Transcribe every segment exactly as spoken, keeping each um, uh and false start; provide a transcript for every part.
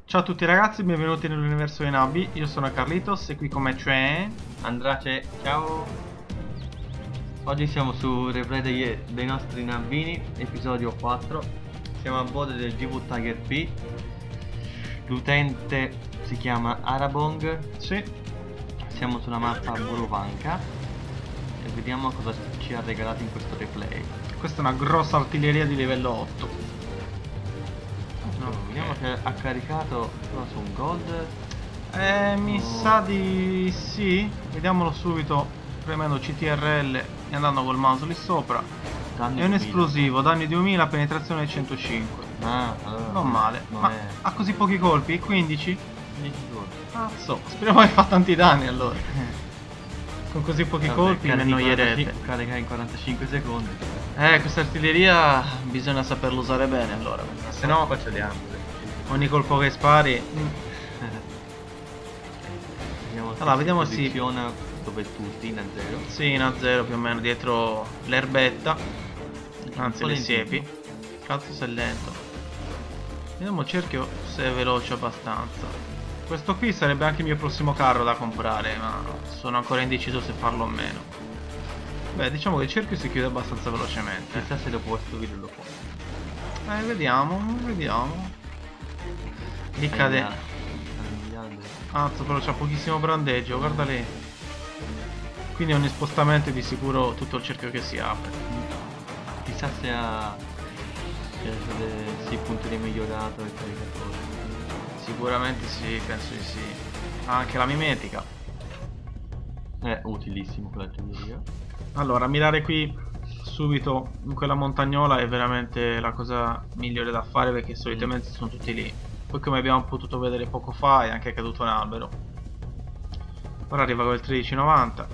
Ciao a tutti ragazzi, benvenuti nell'universo dei Nabi. Io sono Carlitos e qui con me c'è Andrace, ciao. Oggi siamo su replay dei, dei nostri Nabini, episodio quattro. Siamo a bordo del G V Tiger P. L'utente si chiama Arabong. Sì. Siamo sulla mappa Burovanka e vediamo cosa ci ha regalato in questo replay. Questa è una grossa artiglieria di livello otto. No, vediamo che ha caricato su un gold. Eh, mi Oh. sa di sì. Vediamolo subito premendo C T R L e andando col mouse lì sopra. Danni È un duemila. esplosivo, danni duemila, penetrazione centocinque. Ah, allora, Non male. non Ma è ha così pochi colpi? quindici? dieci gold. Cazzo, speriamo che fa tanti danni allora. Con così pochi Vabbè, colpi mi carica in annoierete. quarantacinque Carica in quarantacinque secondi. Eh, questa artiglieria bisogna saperla usare bene allora. Se no, facciamo. ogni colpo che spari. mm, Vediamo se Allora, si vediamo se- posiziona dove tutti in a zero. Sì, in A zero più o meno, dietro l'erbetta. Anzi, Un po' le siepi. lentino. Cazzo, se è lento. Vediamo il cerchio se è veloce abbastanza. Questo qui sarebbe anche il mio prossimo carro da comprare, ma sono ancora indeciso se farlo o meno. Beh, diciamo che il cerchio si chiude abbastanza velocemente. Chissà se dopo questo video lo può. Eh, vediamo, vediamo. Lì cade. Cazzo, però c'ha pochissimo brandeggio, guarda lì. Quindi ogni spostamento è di sicuro tutto il cerchio che si apre. Chissà se ha se ha dei punti di migliorato il caricatore. Sicuramente sì, penso di sì. Ha anche la mimetica. È utilissimo quella teoria. Allora, mirare qui subito in quella montagnola è veramente la cosa migliore da fare, perché solitamente sono tutti lì. Poi, come abbiamo potuto vedere poco fa, è anche caduto un albero. Ora arriva con il tredici novanta.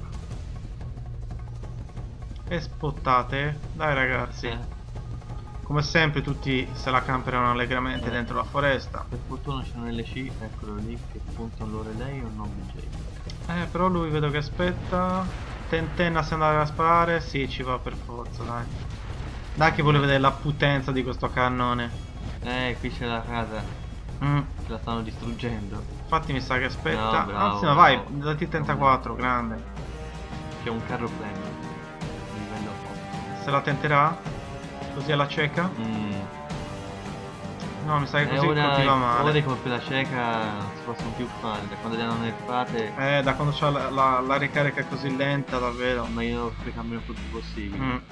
E spottate. Dai ragazzi. Eh, Come sempre tutti se la camperano allegramente Eh. dentro la foresta. per fortuna c'è un L C, eccolo lì, che punta un loro lei o un O B J. Eh, però lui vedo che aspetta. Tentenna se andare a sparare. Sì, ci va per forza, dai. Dai che vuole vedere la potenza di questo cannone. Eh, qui c'è la casa, Mm. ce la stanno distruggendo. Infatti mi sa che aspetta. No, bravo, Anzi, ma vai, bravo. dati il trentaquattro, grande. C'è un carro premium. Livello otto. Se la tenterà? Così alla cieca? Mm. No, mi sa che Eh, così ora, colpiva ora male. i colpi da cieca si possono più fare, da quando le hanno nerfate Eh, da quando c'ha la, la, la ricarica così lenta, davvero. ma io ricambio il più possibile. Mm.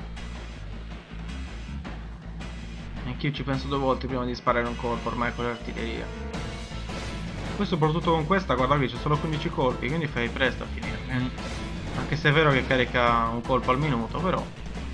Anch'io ci penso due volte prima di sparare un colpo ormai con l'artiglieria. Poi soprattutto con questa, guarda qui, c'è solo quindici colpi, quindi fai presto a finire. Mm. Anche se è vero che carica un colpo al minuto, però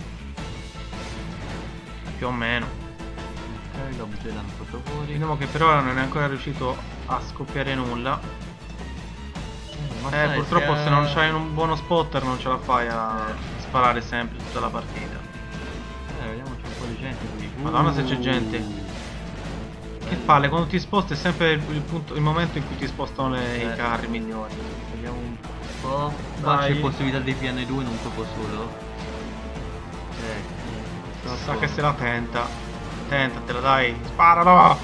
più o meno. Ok, l'objet l'hanno fatto fuori. Vediamo che per ora non è ancora riuscito a scoppiare nulla. Ma Eh, sai, purtroppo ha- se non c'hai un buono spotter non ce la fai a Eh. sparare sempre tutta la partita. Eh, vediamo c'è un po' di gente qui. Madonna, se c'è gente. Che palle, quando ti sposti è sempre il, il punto, il momento in cui ti spostano le, Eh. i carri migliori. Vediamo un po'. Qua Dai. c'è possibilità di P N due in un colpo solo. Eh, Sa troppo. che se la tenta. Tentatela, dai, sparalo!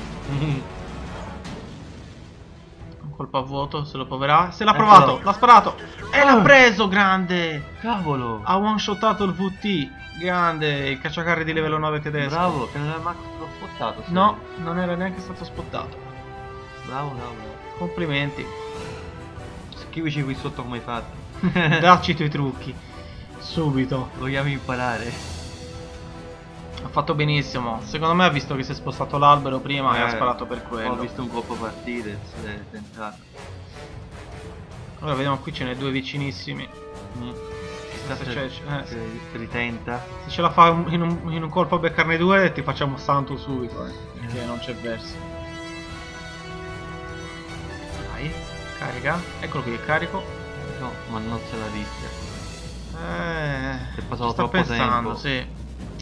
Un colpo a vuoto, se lo proverà. Se l'ha Eccolo. provato, l'ha sparato! E Ah. l'ha preso, grande! Cavolo! Ha one shotato il V T, grande, il cacciacarri di livello nove tedesco. Bravo, che non era manco stato spottato. sì. No, non era neanche stato spottato. Bravo, bravo, bravo. Complimenti. Scrivici qui sotto come hai fatto. Dacci i tuoi trucchi. Subito. Vogliamo imparare. Ha fatto benissimo. Secondo me ha visto che si è spostato l'albero prima e ha Eh, sparato per quello. Ho visto un colpo partire, si è tentato. Ora vediamo, qui ce n'è due vicinissimi. Mm. Se, Se, c'è- eh, se ritenta. se ce la fa un- in un, in un colpo a beccarne due ti facciamo santo subito. Eh, perché non c'è verso. Dai, carica. Eccolo qui, carico. No, ma non se la rischia. Eh, È passato ci sta troppo pensando, tempo. sì.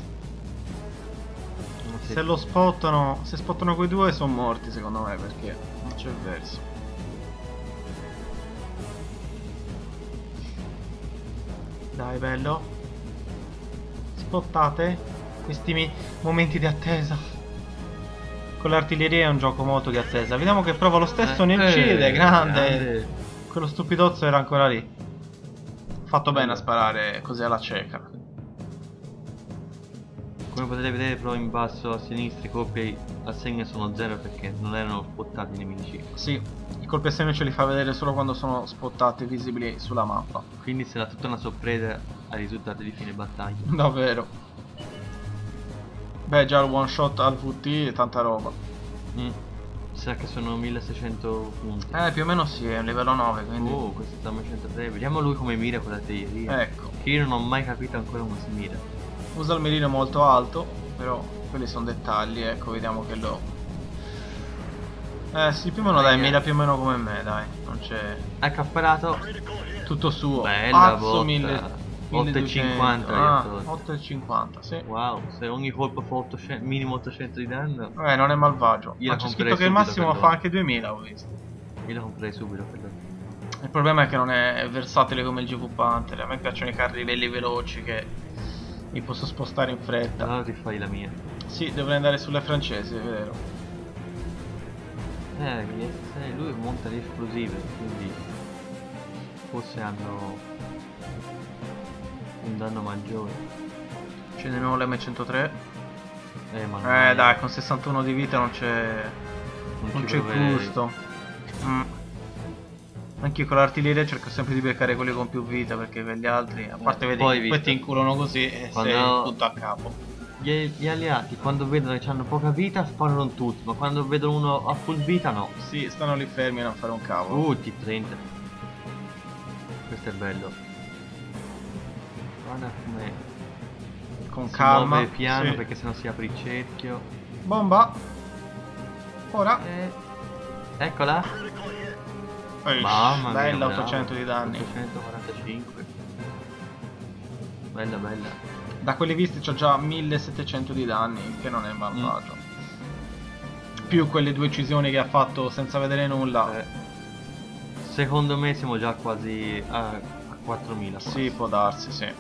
Non si- Se lo spottano, se spottano quei due sono morti secondo me, perché non c'è verso. Dai, bello. Spottate questi mi- momenti di attesa. con le artiglierie è un gioco molto di attesa. Vediamo che prova lo stesso, Eh, ne uccide, eh, grande. grande. Quello stupidozzo era ancora lì. Fatto bene a Bello. sparare così alla cieca. Come potete vedere però in basso a sinistra i colpi a segno sono zero perché non erano spottati i nemici. Sì, i colpi a segno ce li fa vedere solo quando sono spottati visibili sulla mappa. Quindi sarà tutta una sorpresa ai risultati di fine battaglia. Davvero. Beh, già il one shot al V T è tanta roba. Mm. Sa che sono milleseicento punti. Eh, più o meno sì, è un livello nove, quindi... Oh, questo è da centotré. Vediamo lui come mira con l'artiglieria. Ecco, Che io non ho mai capito ancora come si mira. usa il mirino molto alto, però quelli sono dettagli, ecco, vediamo che lo... Eh sì, più o meno dai, Aia. mira più o meno come me, dai, non c'è... Ecco apparato. Tutto suo. Bella Pazzo, botta. mille- otto e cinquanta gli ha Ah, tolto. otto e cinquanta, sì. Wow, se ogni colpo fa ottocento, minimo ottocento di danno, Eh, non è malvagio. Io Ma la c'è comprerei scritto che il subito massimo per fa loro. anche duemila, ho visto. io la comprerei subito per loro. Il problema è che non è versatile come il G V Panther. A me piacciono i carri belli veloci che li posso spostare in fretta. Allora rifai la mia. Sì, dovrei andare sulle francesi, è vero. Eh, eh, lui monta le esplosive, quindi forse hanno un danno maggiore. Scendiamo l'M centotré. Eh, ma non Eh è- dai, con sessantuno di vita non c'è... Non ci c'è proverei. gusto. Mm. Anch'io con l'artiglieria cerco sempre di beccare quelli con più vita, perché per gli altri, a parte Eh, vedi, poi poi visto- ti inculano così e Quando- sei tutto a capo. Gli, gli alleati quando vedono che hanno poca vita sparano tutti, ma quando vedono uno a full vita no. Sì, stanno lì fermi a non fare un cavolo. Uh, T trenta. Questo è bello. Guarda come Con si calma. muove piano Sì. perché sennò si apre il cerchio. Bomba. Ora. Eh, eccola. Eish, Mamma mia, bella, bravo. ottocento di danni. ottocentoquarantacinque. Bella bella. Da quelli visti c'ho già millesettecento di danni, che non è malvagio. Più quelle due uccisioni che ha fatto senza vedere nulla. Eh, secondo me siamo già quasi a, a quattromila. Sì, può darsi, sì.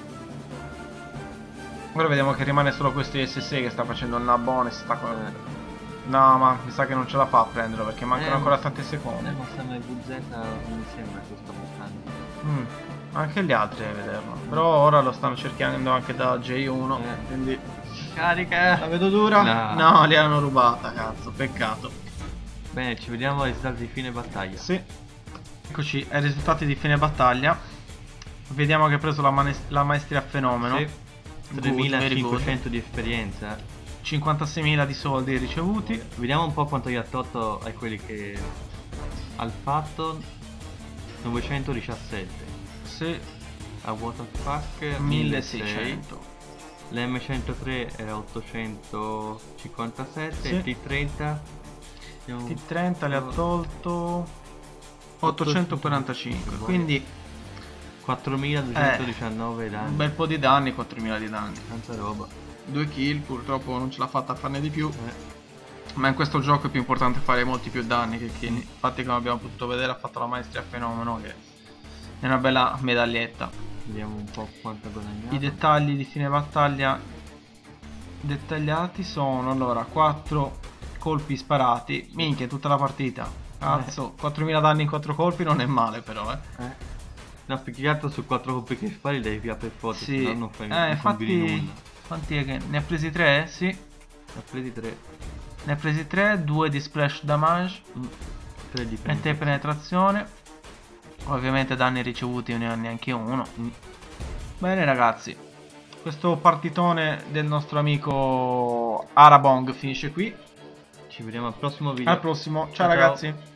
Ora vediamo che rimane solo questo I S sei che sta facendo un nabone, si sta con... Eh, No, ma mi sa che non ce la fa a prenderlo perché mancano Eh, ancora ma- tanti eh, secondi. ma stanno in V Z non mi sembra che sto portando. Mm, Anche gli altri devi vederlo. Però ora lo stanno cercando anche da J uno. Eh. Quindi Carica! la vedo dura? No. No, li hanno rubata, cazzo, peccato. Bene, ci vediamo ai risultati di fine battaglia. Sì. Eccoci ai risultati di fine battaglia. Vediamo che ha preso la, manes- la maestria a fenomeno. Sì. Good, very tremilacinquecento di esperienza. cinquantaseimila di soldi ricevuti. Vediamo un po' quanto gli ha tolto ai quelli che al fatto novecentodiciassette. Sì, A Water Pack milleseicento. L'M centotré era ottocentocinquantasette. Sì. Il T trenta abbiamo- T trenta le ha tolto ottocentoquarantacinque. Quindi quattromiladuecentodiciannove danni. un bel po' di danni, quattromila di danni. Tanta roba. Due kill, purtroppo non ce l'ha fatta a farne di più. Eh. Ma in questo gioco è più importante fare molti più danni che kill. Infatti, come abbiamo potuto vedere, ha fatto la maestria a fenomeno, che è una bella medaglietta. Vediamo un po' quanto ha guadagnato. I dettagli di fine battaglia dettagliati sono allora quattro colpi sparati. Minchia, tutta la partita. Cazzo, quattromila danni in quattro colpi non è male, però, eh. Eh. No, più che altro su quattro colpi che spari devi via per forza, Sì, se no non fai eh, non combini infatti, nulla. quanti è che ne ha presi tre? Sì, Ne ha presi tre. ne ha presi tre, due di splash damage Mm. tre di e te penetrazione. penetrazione. Ovviamente danni ricevuti ne ho neanche uno. Mm. Bene ragazzi, questo partitone del nostro amico Arabong finisce qui. Ci vediamo al prossimo video. Al prossimo, ciao Ciao, ciao. ragazzi.